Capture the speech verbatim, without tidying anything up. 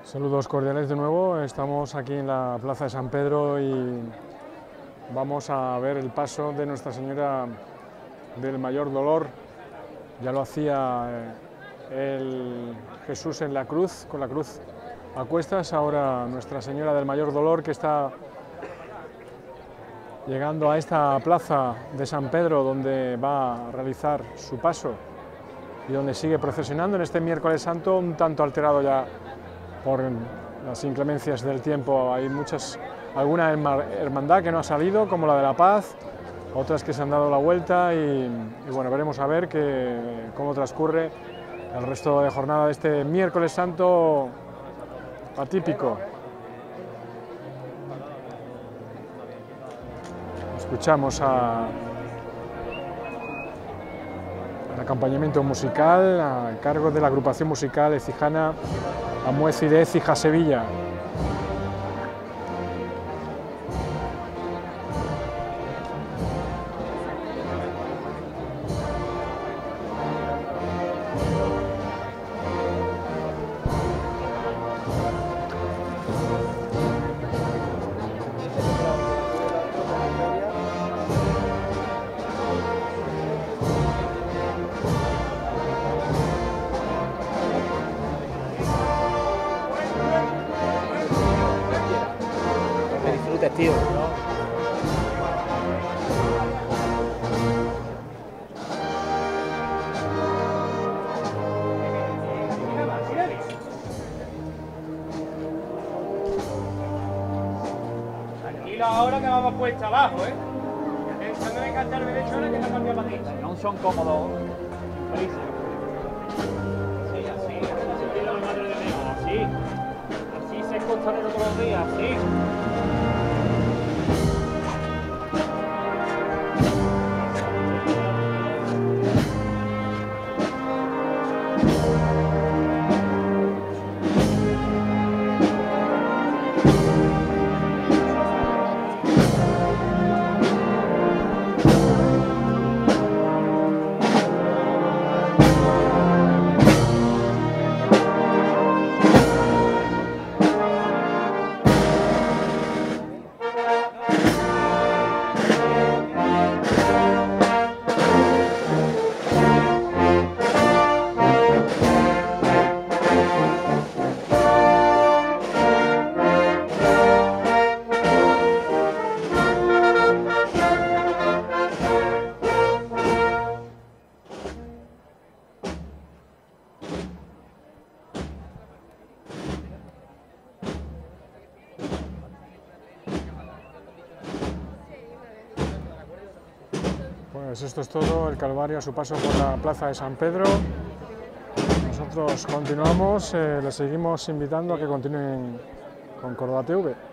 Saludos cordiales de nuevo, estamos aquí en la Plaza de San Pedro y vamos a ver el paso de Nuestra Señora del Mayor Dolor. Ya lo hacía el Jesús en la cruz, con la cruz a cuestas, ahora Nuestra Señora del Mayor Dolor, que está llegando a esta Plaza de San Pedro, donde va a realizar su paso y donde sigue procesionando en este miércoles santo, un tanto alterado ya por las inclemencias del tiempo. Hay muchas, alguna hermandad que no ha salido, como la de la Paz, otras que se han dado la vuelta y, y bueno, veremos a ver que, cómo transcurre el resto de jornada de este miércoles santo atípico. Escuchamos a, al acompañamiento musical a cargo de la agrupación musical ecijana Amuez y de Écija Sevilla. Tío. Tranquilo ahora que vamos puesta abajo, ¿eh? Pensando en cantar derecho ahora que la cambia para ti. No son cómodos. Sí, así, así la madre de Dios, así. Así se es costanero todos los días, así. Pues esto es todo, el Calvario a su paso por la Plaza de San Pedro. Nosotros continuamos, eh, les seguimos invitando a que continúen con Córdoba T V.